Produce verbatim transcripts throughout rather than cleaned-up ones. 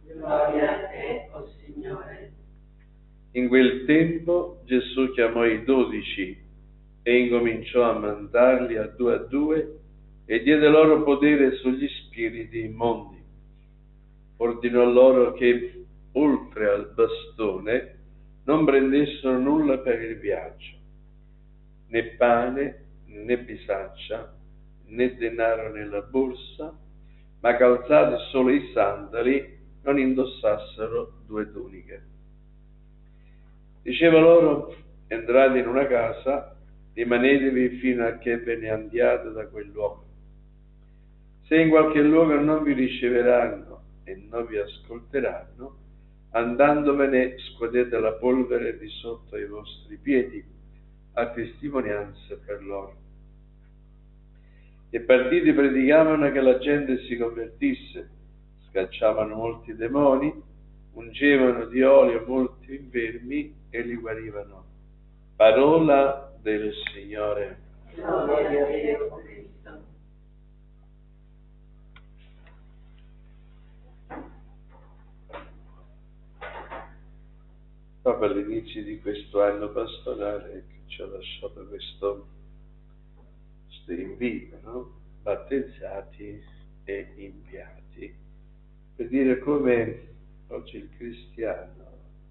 Gloria a te, o Signore. In quel tempo Gesù chiamò i dodici e incominciò a mandarli a due a due e diede loro potere sugli spiriti immondi. Ordinò loro che, oltre al bastone, non prendessero nulla per il viaggio, né pane, né bisaccia, né denaro nella borsa, ma calzati solo i sandali, non indossassero due tuniche. Diceva loro: entrate in una casa, rimanetevi fino a che ve ne andiate da quel luogo. Se in qualche luogo non vi riceveranno e non vi ascolteranno, andandovene scuotete la polvere di sotto ai vostri piedi, a testimonianza per loro. E partiti predicavano che la gente si convertisse, scacciavano molti demoni, ungevano di olio molti infermi e li guarivano. Parola del Signore. Gloria a te, o Cristo. Proprio all'inizio di questo anno pastorale che ci ha lasciato questo, questo invito, no? Battezzati e inviati, per dire come oggi il cristiano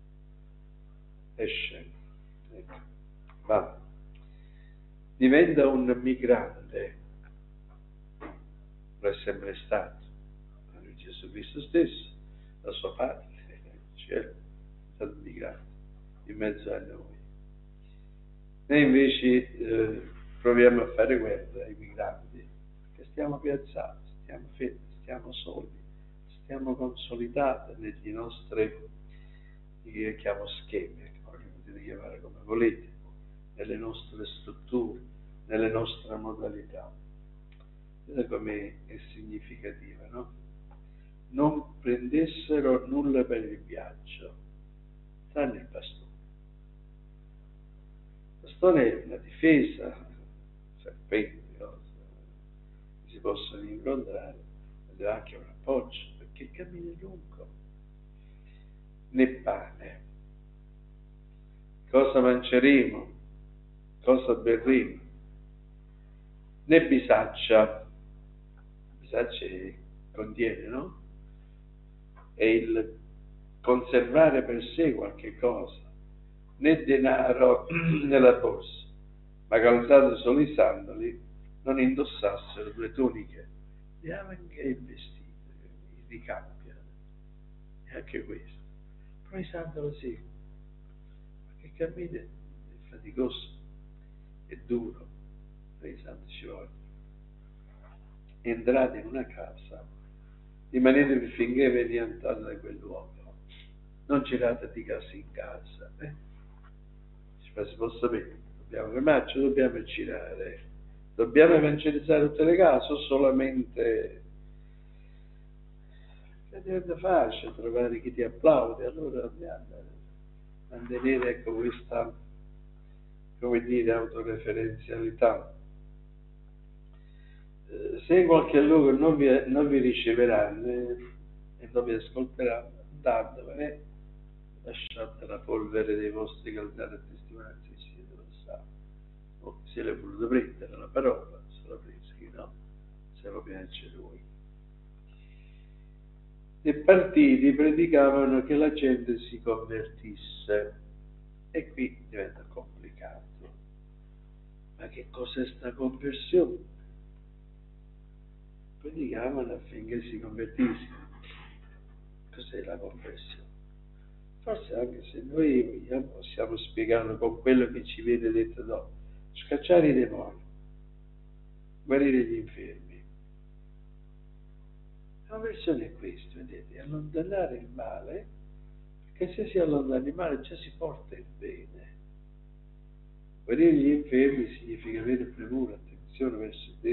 esce, ecco, va, diventa un migrante, lo è sempre stato. Gesù Cristo stesso, la sua patria, il cielo, è stato migrante in mezzo a noi. Noi invece eh, proviamo a fare guerra ai migranti, perché stiamo piazzati, stiamo fermi, stiamo soli, stiamo consolidati negli nostri, io chiamo schemi, lo potete chiamare come volete, nelle nostre strutture, nelle nostre modalità. Vedete come è significativa, no? Non prendessero nulla per il viaggio, tranne il bastone. Il bastone è una difesa, serpenti, cose che si possono incontrare, ed è anche un appoggio, perché il cammino è lungo. Né pane, cosa mangeremo, cosa berremo, né bisaccia, bisaccia contiene, no? È il conservare per sé qualche cosa, né denaro nella borsa, ma calzate solo i sandali, non indossassero due tuniche. E anche il vestito, il ricambio, e anche questo. Però i sandali sì, perché cammino è faticoso, è duro, per i sandali ci vogliono. Entrate in una casa, rimanetevi finché ve ne andate da quel luogo. Non girate di casa in casa. Eh? Si può sapere, dobbiamo fermarci, dobbiamo girare. Dobbiamo evangelizzare tutte le case o solamente che diventa facile trovare chi ti applaude, allora dobbiamo mantenere, ecco, questa, come dire, autoreferenzialità. Se in qualche luogo non vi, non vi riceveranno e non vi ascolteranno, andatevene, lasciate la polvere dei vostri calzati a testimonianza che siete passati. O se le volete prendere la parola, se la prese, chi no, se lo piace lui. E partiti predicavano che la gente si convertisse, e qui diventa complicato. Ma che cos'è sta conversione? Predicavano affinché si convertissero. Cos'è la conversione? Forse anche se noi vogliamo, possiamo spiegarlo con quello che ci viene detto dopo. Scacciare i demoni, guarire gli infermi. La conversione è questo, vedete, allontanare il male, perché se si allontana il male già si porta il bene. Guarire gli infermi significa avere premura, attenzione verso il